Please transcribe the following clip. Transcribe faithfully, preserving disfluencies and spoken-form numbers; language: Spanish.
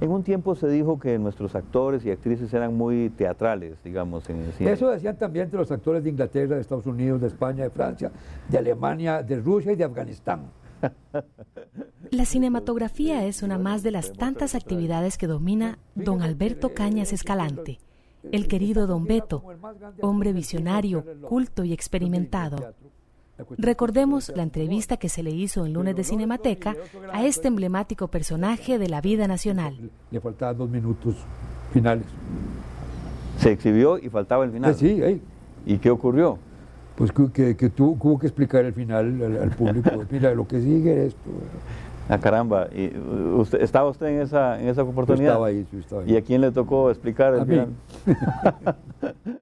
En un tiempo se dijo que nuestros actores y actrices eran muy teatrales, digamos, en el cine. Eso decían también de los actores de Inglaterra, de Estados Unidos, de España, de Francia, de Alemania, de Rusia y de Afganistán. La cinematografía es una más de las tantas actividades que domina don Alberto Cañas Escalante, el querido don Beto, hombre visionario, culto y experimentado. Recordemos la entrevista que se le hizo en Lunes de Cinemateca a este emblemático personaje de la vida nacional. Le faltaban dos minutos finales. Se exhibió y faltaba el final. Sí, ahí. ¿Y qué ocurrió? Pues que, que, que tuvo, tuvo que explicar el final al, al público. Mira, lo que sigue es esto. Ah, caramba. ¿Y usted, ¿Estaba usted en esa, en esa oportunidad? Yo estaba ahí, yo estaba ahí. ¿Y a quién le tocó explicar el a final? Mí.